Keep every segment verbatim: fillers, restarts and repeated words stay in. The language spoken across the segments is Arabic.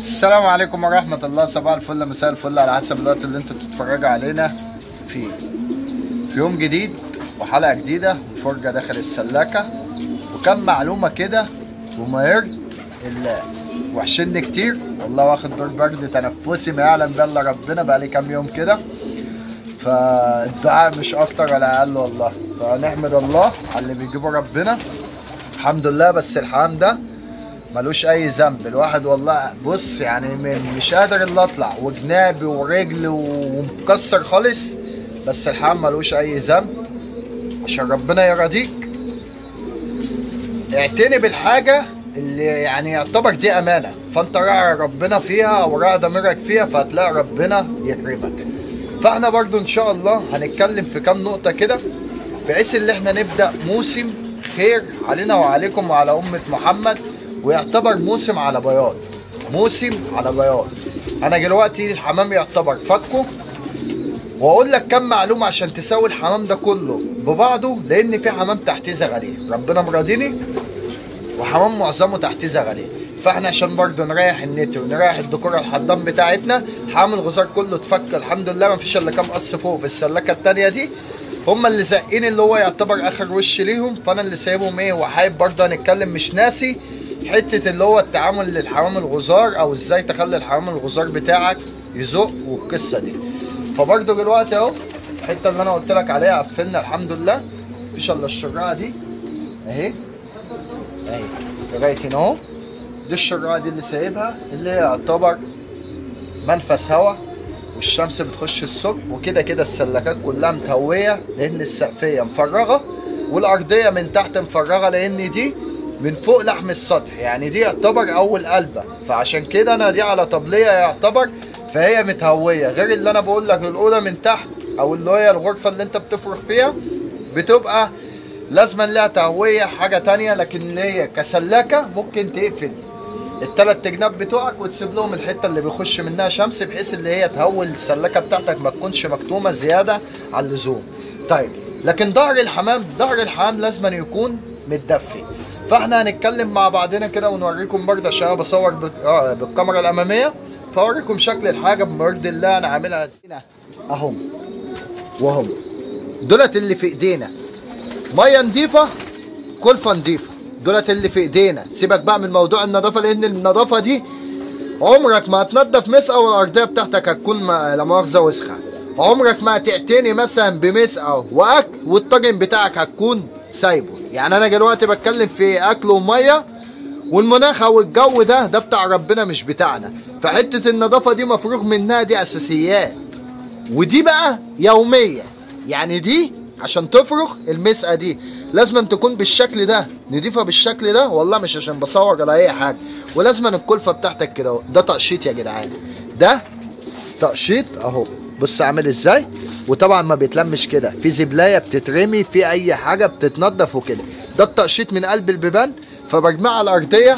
السلام عليكم ورحمة الله. صباح الفل مساء الفل على حسب الوقت اللي انتوا بتتفرجوا علينا فيه. في يوم جديد وحلقة جديدة وفرجة داخل السلاكة وكم معلومة كده وما يرضي الله. وحشني كتير والله، واخد دور برد تنفسي ما يعلم بيه الا ربنا، بقالي كام يوم كده، فالدعاء مش اكتر ولا اقل والله. فنحمد الله على اللي بيجيبه ربنا الحمد لله. بس الحمام ده ملوش اي ذنب الواحد والله. بص يعني مش قادر الا اطلع وجنابي ورجلي ومكسر خالص، بس الحمام ملوش اي ذنب عشان ربنا يرضيك. اعتني بالحاجه اللي يعني يعتبر دي امانه، فانت راعي ربنا فيها او راعي ضميرك فيها، فهتلاقي ربنا يكرمك. فاحنا برضو ان شاء الله هنتكلم في كام نقطه كده بحيث ان احنا نبدا موسم خير علينا وعليكم وعلى امه محمد، ويعتبر موسم على بياض، موسم على بياض. انا دلوقتي الحمام يعتبر فكه، واقول لك كم معلومه عشان تساوي الحمام ده كله ببعضه، لان في حمام تحتيه زغاليه ربنا مرضيني، وحمام معظمه تحتيه زغاليه. فاحنا عشان برضه نريح النت ونريح الديكور الحضان بتاعتنا، حمام الغزار كله اتفك الحمد لله، ما فيش الا كام قص فوق في السلاكه الثانيه دي، هما اللي زقين اللي هو يعتبر اخر وش ليهم، فانا اللي سايبهم ايه. وحابب برضه هنتكلم مش ناسي حته اللي هو التعامل للحمام الغزار، او ازاي تخلي الحمام الغزار بتاعك يزق والقصه دي. فبرضه دلوقتي اهو الحته اللي انا قلت لك عليها قفلنا الحمد لله، مفيش الا الشراعه دي اهي اهي لغايه هنا اهو. دي الشراعه دي اللي سايبها، اللي هي يعتبر منفس هواء والشمس بتخش الصبح، وكده كده السلاكات كلها متهويه لان السقفيه مفرغه والارضيه من تحت مفرغه، لان دي من فوق لحم السطح، يعني دي يعتبر اول قلبه، فعشان كده انا دي على طبليه يعتبر، فهي متهويه. غير اللي انا بقول لك الاوضه من تحت او اللي هي الغرفه اللي انت بتفرغ فيها بتبقى لازما لها تهويه حاجه تانيه، لكن اللي هي كسلاكه ممكن تقفل التلات جناب بتوعك وتسيب لهم الحته اللي بيخش منها شمس، بحيث اللي هي تهوي السلاكه بتاعتك ما تكونش مكتومه زياده عن اللزوم. طيب لكن ظهر الحمام، ظهر الحمام لازما يكون متدفي. فاحنا هنتكلم مع بعضنا كده ونوريكم برضه، عشان انا بصور بالكاميرا الاماميه، فاوريكم شكل الحاجه بما يرضي الله. انا عاملها زينه اهم وهم دولت اللي في ايدينا، ميه نضيفه كلفه نضيفه، دولت اللي في ايدينا. سيبك بقى من موضوع النظافه، لان النظافه دي عمرك ما هتنضف مسقه والارضيه بتاعتك هتكون لا مؤاخذه وسخه، عمرك ما هتعتني مثلا بمسقه واكل والطاجن بتاعك هتكون سايبه. يعني انا دلوقتي بتكلم في اكل وميه والمناخ او الجو ده ده بتاع ربنا مش بتاعنا، فحته النظافه دي مفروغ منها، دي اساسيات، ودي بقى يوميه. يعني دي عشان تفرغ المسقه دي لازم تكون بالشكل ده، نضيفه بالشكل ده والله، مش عشان بصور ولا اي حاجه. ولازم الكلفه بتاعتك كده، ده تقشيط يا جدعان، ده تقشيط اهو، بص عامل ازاي. وطبعا ما بيتلمش كده، في زبلايه بتترمي في اي حاجه بتتنضف وكده. ده التقشيط من قلب البيبان، فبجمعها على الارضيه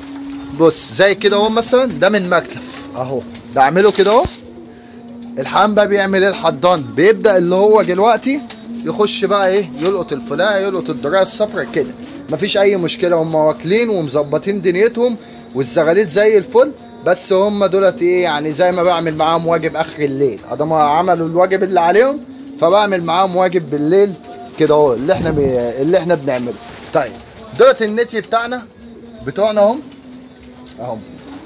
بص زي كده اهو. مثلا ده من مكلف اهو، بعمله كده اهو. الحمام بقى بيعمل ايه الحضان؟ بيبدا اللي هو دلوقتي يخش بقى ايه، يلقط الفلايه يلقط الدرايه الصفراء كده، مفيش اي مشكله، هم واكلين ومظبطين دنيتهم والزغاليت زي الفل. بس هم دولت ايه يعني زي ما بعمل معاهم واجب اخر الليل، ادام عملوا الواجب اللي عليهم فبعمل معاهم واجب بالليل كده اهو، اللي احنا بي... اللي احنا بنعمله. طيب دولت النتي بتاعنا بتوعنا اهم اهم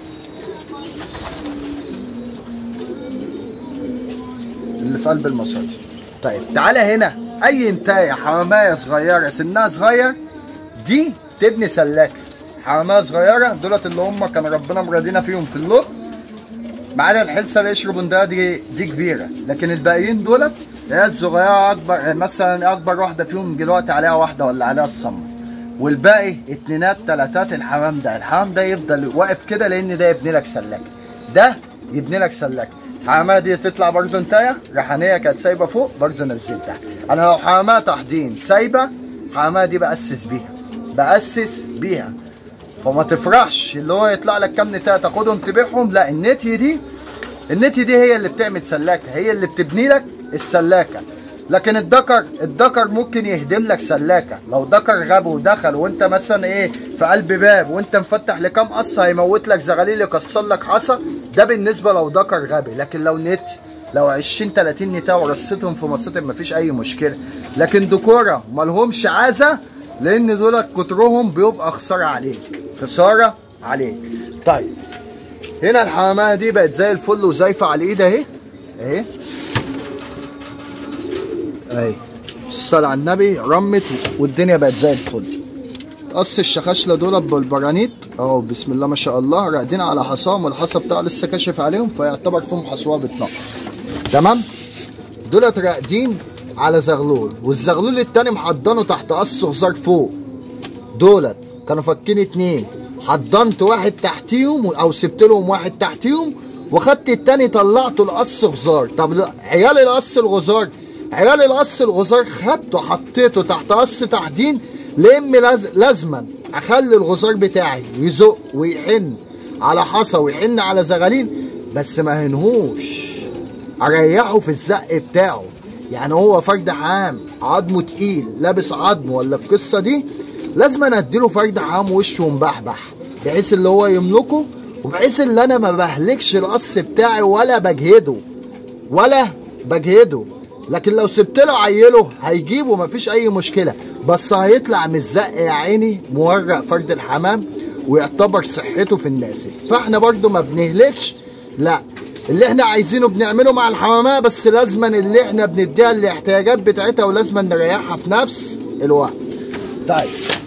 اللي في قلب المصاري. طيب تعالى هنا، اي انتايه حمامايه صغيره سنها صغير دي تبني سلاكه، حمامايه صغيره دولت اللي هم كان ربنا مرادينا فيهم في اللوف، ما عدا الحلسه اللي يشربوا ده دي دي كبيره، لكن الباقيين دولت عيال صغيره اكبر، مثلا اكبر واحده فيهم دلوقتي عليها واحده ولا عليها الصمه، والباقي اتنينات تلاتات. الحمام ده الحمام ده يفضل واقف كده، لان ده يبني لك سلاكه، ده يبني لك سلاكه. الحمامه دي تطلع برضه انتايه ريحانيه كانت سايبه فوق برضه نزلتها. انا لو حمامه تحضين سايبه، الحمامه دي باسس بيها باسس بيها، فما تفرحش اللي هو يطلع لك كام نتايه تاخدهم تبيعهم، لا. النتي دي النتي دي هي اللي بتعمل سلاكه، هي اللي بتبني لك السلاكه. لكن الدكر الدكر ممكن يهدم لك سلاكه، لو دكر غاب ودخل وانت مثلا ايه في قلب باب وانت مفتح لكام قص هيموت لك زغاليل يكسر لك حصى، ده بالنسبه لو ذكر غبي. لكن لو نت لو عشرين تلاتين نتايه ورصيتهم في مساطب مفيش اي مشكله. لكن ذكوره مالهمش عازه، لان دول كترهم بيبقى خساره عليك، خساره عليك. طيب هنا الحمامه دي بقت زي الفل وزايفه على الايد اهي اهي اهي، الصلاة على النبي، رمت والدنيا بقت زي الفل. قص الشخاشله دول بالبرانيت اهو بسم الله ما شاء الله، راقدين على حصاهم والحصى بتاعه لسه كاشف عليهم، فيعتبر فيهم حصواه بتنقط. تمام؟ دولت راقدين على زغلول، والزغلول التاني محضنه تحت قص غزار فوق. دولت كانوا فاكين اتنين، حضنت واحد تحتيهم او سبت لهم واحد تحتيهم وخدت التاني طلعته القص غزار. طب عيال القص الغزار عيال القص الغزار خدته حطيته تحت قص تحدين، لان لازما اخلي الغزار بتاعي يزق ويحن على حصى ويحن على زغاليل، بس ما هنهوش، اريحه في الزق بتاعه. يعني هو فرد حام عظمه تقيل لابس عظم ولا القصه دي، لازم انا اديله فرد حام وشه مبحبح بحيث اللي هو يملكه، وبحيث اللي انا ما بهلكش القص بتاعي ولا بجهده ولا بجهده. لكن لو سبت له عيله هيجيبه مفيش اي مشكله، بس هيطلع من الزق يا عيني مورق فرد الحمام ويعتبر صحته في الناس. فاحنا برضو ما بنهلكش، لا اللي احنا عايزينه بنعمله مع الحمامات، بس لازما اللي احنا بنديها الاحتياجات بتاعتها ولازما نريحها في نفس الوقت. طيب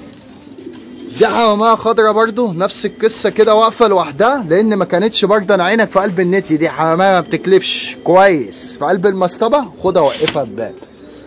دي حمامه خضرا برضو نفس القصه كده واقفه لوحدها، لان ما كانتش برضه انا عينك في قلب النتي، دي حمامه ما بتكلفش كويس في قلب المصطبه، خدها وقفها بباب.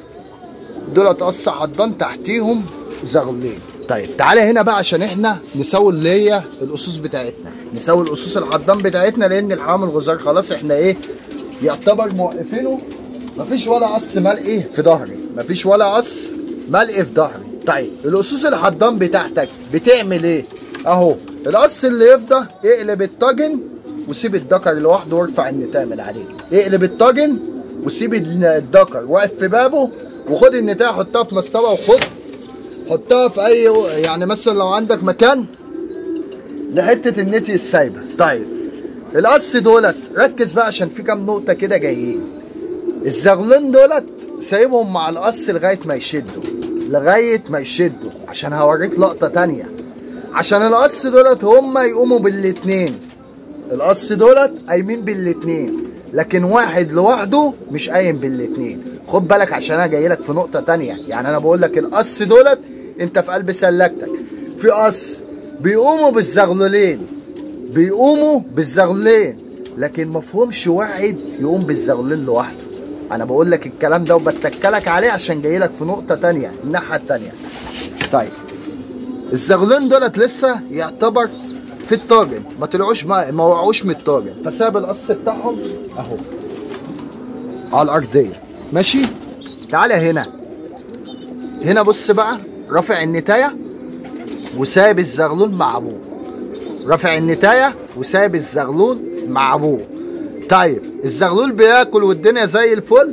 دولت قص حضان تحتيهم زغلين. طيب تعالى هنا بقى عشان احنا نسوي اللي هي الاسوس بتاعتنا، نسوي الاسوس الحضان بتاعتنا، لان الحمام الغزار خلاص احنا ايه يعتبر موقفينه، مفيش ولا قص ملقي في ظهري، مفيش ولا قص ملقي في ظهري. طيب الاسوس الحضان بتاعتك بتعمل ايه؟ اهو القص اللي يفضى اقلب الطاجن وسيب الدكر لوحده وارفع النتايه من عليه، اقلب الطاجن وسيب الدكر واقف في بابه، وخد النتايه حطها في مسطبه، وخد حطها في اي يعني مثلا لو عندك مكان لحته النتي السايبه. طيب القص دولت ركز بقى عشان في كام نقطه كده جايين. الزغلين دولت سايبهم مع القص لغايه ما يشدوا، لغايه ما يشدوا، عشان هوريك لقطه تانيه. عشان القص دولت هما يقوموا بالاتنين، القص دولت قايمين بالاتنين، لكن واحد لوحده مش قايم بالاتنين. خد بالك عشان انا جاي لك في نقطه تانيه. يعني انا بقول لك القص دولت انت في قلب سلكتك، في قص بيقوموا بالزغلولين، بيقوموا بالزغلولين، لكن مفهومش واحد يقوم بالزغلولين لوحده. انا بقول لك الكلام ده وبتكلك عليه عشان جاي لك في نقطه تانيه الناحيه التانيه. طيب الزغلولين دولت لسه يعتبر في الطاجن، ما طلعوش ما, ما وقعوش من الطاجن، فساب القص بتاعهم اهو على الارضيه. ماشي؟ تعالى هنا هنا بص بقى، رافع النتايه وسايب الزغلول مع ابوه، رافع النتايه وسايب الزغلول مع ابوه. طيب الزغلول بياكل والدنيا زي الفل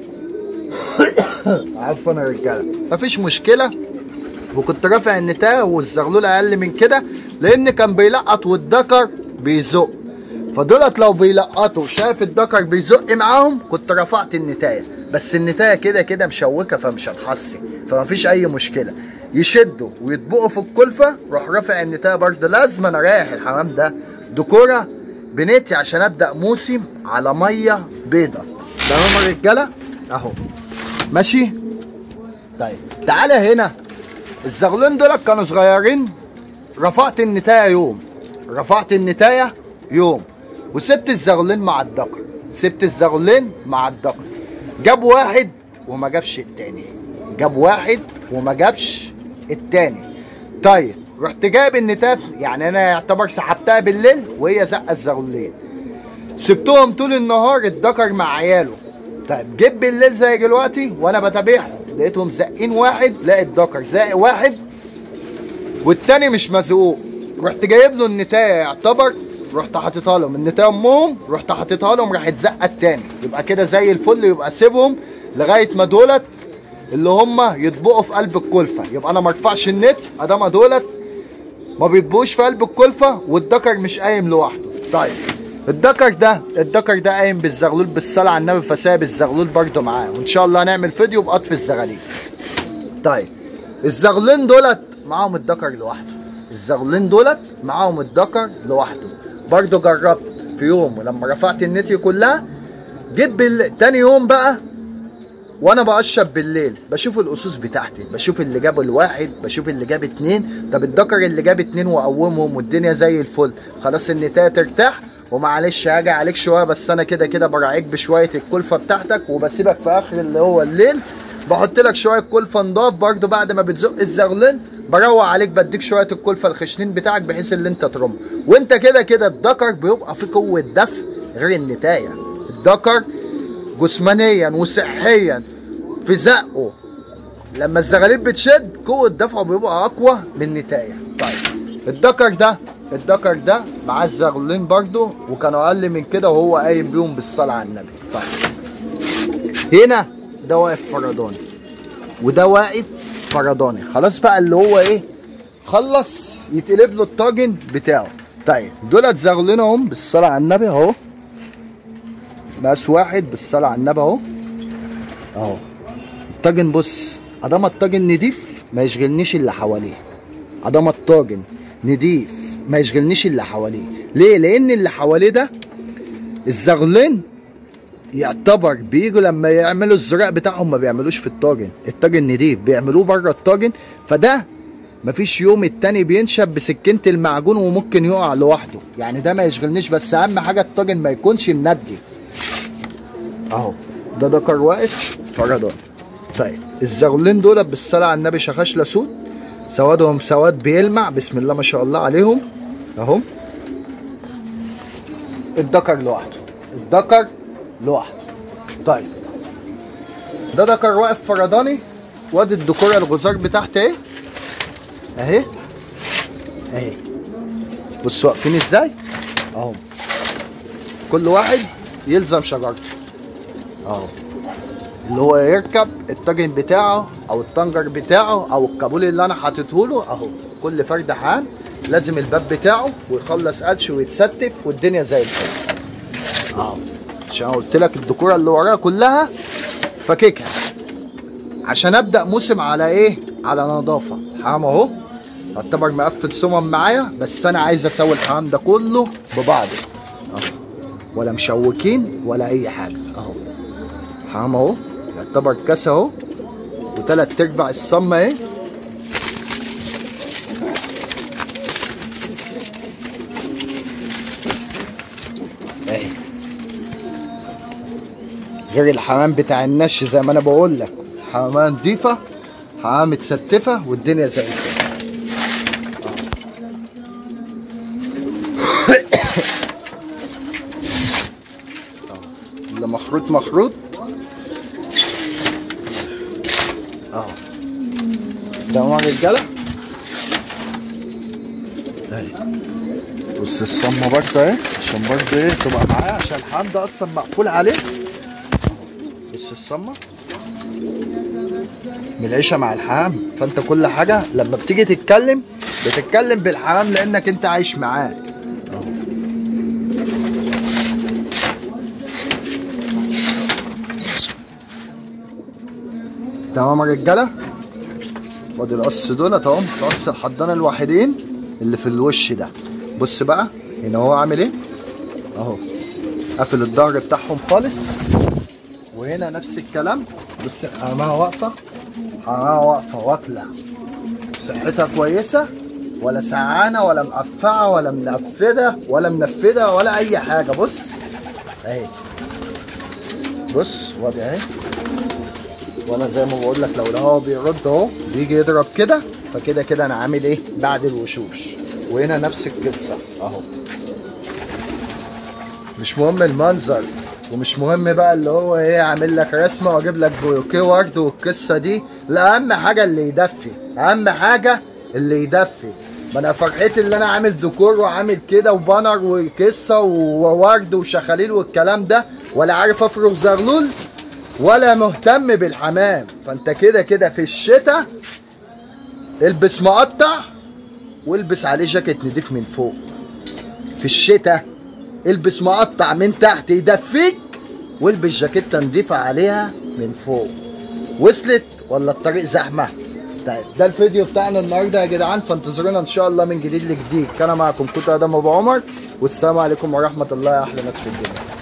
عفوا يا رجاله مفيش مشكله، وكنت رافع النتايه والزغلول اقل من كده لان كان بيلقط والدكر بيزق، فدولت لو بيلقطوا شايف الدكر بيزق معاهم كنت رفعت النتايه، بس النتايه كده كده مشوكه فمش هتحصي، فمفيش اي مشكله. يشدوا ويطبقوا في الكلفه روح رافع النتايه برضه. لازم انا اريح الحمام ده دكوره بنتي عشان ابدا موسم على ميه بيضه. تمام يا رجاله؟ اهو ماشي. طيب تعالى هنا، الزغلين دول كانوا صغيرين، رفعت النتايه يوم، رفعت النتايه يوم وسبت الزغلين مع الدكر، سبت الزغلين مع الدكر. جاب واحد وما جابش التاني، جاب واحد وما جابش التاني. طيب رحت جايب النتايه، يعني انا يعتبر سحبتها بالليل وهي زقه الزغلين، سبتهم طول النهار الدكر مع عياله. طيب جيب بالليل زي دلوقتي وانا بتابعهم لقيتهم زقين واحد، لقيت الدكر زق واحد والتاني مش مزقوق، رحت جايب له النتايه يعتبر، رحت حاططها لهم النتايه امهم، رحت حاططها لهم راحت زقه التاني، يبقى كده زي الفل. يبقى سيبهم لغايه ما دولت اللي هم يطبقوا في قلب الكلفه، يبقى انا ما ارفعش النت ادام دولت ما بيطبقوش في قلب الكلفه، والدكر مش قايم لوحده. طيب الدكر ده الدكر ده قايم بالزغلول بالصلاه على النبي، فساب الزغلول برده معاه، وان شاء الله هنعمل فيديو بقطف الزغاليل. طيب الزغلولين دولت معاهم الدكر لوحده، الزغلولين دولت معاهم الدكر لوحده. برده جربت في يوم ولما رفعت النتي كلها، جيت بال... تاني يوم بقى وانا بقشب بالليل بشوف الاسوس بتاعتي، بشوف اللي جاب الواحد، بشوف اللي جاب اتنين. طب الدكر اللي جاب اتنين واقومهم والدنيا زي الفل، خلاص النتايه ترتاح، ومعلش هاجي عليك شويه، بس انا كده كده براعيك بشويه الكلفه بتاعتك، وبسيبك في اخر اللي هو الليل بحط لك شويه كلفه نضاف برده بعد ما بتزق الزغلين، بروق عليك بديك شويه الكلفه الخشنين بتاعك بحيث اللي انت ترم. وانت كده كده الدكر بيبقى فيه قوه دفع غير النتايه. الدكر جسمانيا وصحيا في زقه لما الزغاليل بتشد قوه دفعه بيبقى اقوى من النتايه. طيب الدكر ده الدكر ده معاه الزغلولين برده، وكانوا اقل من كده وهو قايم بيهم بالصلاه على النبي. طيب هنا ده واقف فرداني وده واقف فرداني، خلاص بقى اللي هو ايه، خلص يتقلب له الطاجن بتاعه. طيب دولت زغلولين اهم بالصلاه على النبي اهو، مقاس واحد بالصلاه على النبي اهو اهو. الطاجن بص، ادام الطاجن نضيف ما يشغلنيش اللي حواليه، ادام الطاجن نضيف ما يشغلنيش اللي حواليه. ليه؟ لان اللي حواليه ده الزغلين يعتبر بيجوا لما يعملوا الزراق بتاعهم ما بيعملوش في الطاجن، الطاجن نضيف بيعملوه بره الطاجن، فده مفيش يوم التاني بينشف بسكينه المعجون وممكن يقع لوحده، يعني ده ما يشغلنيش، بس اهم حاجه الطاجن ما يكونش مندي اهو. ده دكر واقف فرداني. طيب الزغلولين دول بالصلاه على النبي شخاشله سود، سوادهم سواد بيلمع بسم الله ما شاء الله عليهم اهو. الدكر لوحده الدكر لوحده. طيب ده دكر واقف فرداني، وادي الدكوره الغزار بتاعتي اهي اهي اهي. بصوا واقفين ازاي اهو، كل واحد يلزم شجرته اهو، اللي هو يركب الطاجن بتاعه او الطنجر بتاعه او الكابول اللي انا حاطته له اهو. كل فرد حام لازم الباب بتاعه ويخلص قلش ويتستف والدنيا زي الفل اهو. عشان قلت لك الدكوره اللي وراها كلها فككها عشان ابدا موسم على ايه، على نظافه. الحمام اهو يعتبر مقفل سمم معايا، بس انا عايز اسوي الحمام ده كله ببعضه اهو، ولا مشوكين ولا اي حاجه اهو. الحمام اهو يعتبر كاس اهو، وتلات ارباع الصمه اهي اهي، غير الحمام بتاع النش زي ما انا بقول لك، حمامه نضيفه، حمامه متستفه والدنيا زي الفل. اللي مخروط مخروط اهو. تمام يا رجاله اهي. بص الصمه برضه اهي عشان برضه ايه تبقى معايا، عشان الحمام ده اصلا مقفول عليه. بص الصمه من العيشه مع الحمام، فانت كل حاجه لما بتيجي تتكلم بتتكلم بالحمام لانك انت عايش معاه. تمام يا رجاله، وادي القص دولت اهو، قص الحضانه الوحيدين اللي في الوش ده. بص بقى هنا هو عامل ايه اهو، قافل الظهر بتاعهم خالص، وهنا نفس الكلام. بص الحمامه واقفه، حمامه واقفه واكله، صحتها كويسه، ولا سعانه ولا مقفعه ولا منفده ولا منفده ولا اي حاجه. بص اهي، بص وادي اهي. وانا زي ما بقول لك لو الهوا بيرد اهو بيجي يضرب كده، فكده كده انا عامل ايه بعد الوشوش. وهنا نفس القصه اهو. مش مهم المنظر، ومش مهم بقى اللي هو ايه اعمل لك رسمه واجيب لك بوكيه ورد والقصه دي، لا اهم حاجه اللي يدفي، اهم حاجه اللي يدفي. ما انا فرحتي اللي انا عامل ديكور وعامل كده وبانر وقصه وورد وشخاليل والكلام ده، ولا عارف افرغ زغلول ولا مهتم بالحمام. فانت كده كده في الشتاء البس مقطع والبس عليه جاكيت نضيف من فوق. في الشتاء البس مقطع من تحت يدفيك، والبس جاكيته نضيفه عليها من فوق. وصلت ولا الطريق زحمه؟ طيب ده الفيديو بتاعنا النهارده يا جدعان، فانتظرونا ان شاء الله من جديد لجديد. كان معكم كنت ادم ابو عمر، والسلام عليكم ورحمه الله يا احلى ناس في الدنيا.